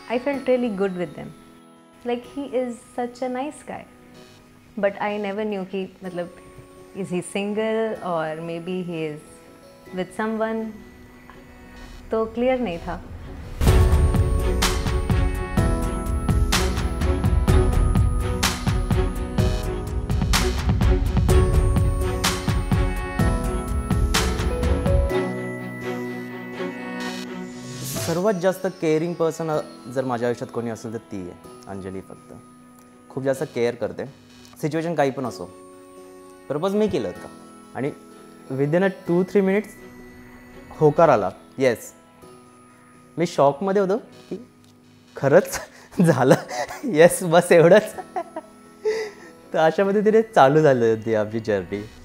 I felt really good with them. Like he is such a nice guy. But I never knew कि मतलब is he single or maybe he is with someone, तो clear नहीं था. सर्वात जास्त caring person जर माझ्या आयुष्यात कोणी असेल तर ती आहे अंजली. फक्त खूप जास्त केअर करते, सिच्युएशन काही पण असो. प्रपोज मी केलं होतं आणि विदिन अ 2-3 मिनिट्स होकार आला, येस. मी शॉकमध्ये होतो की खरंच झालं, येस, बस एवढंच. तर अशामध्ये तिने चालू झाली होती आमची जर्नी.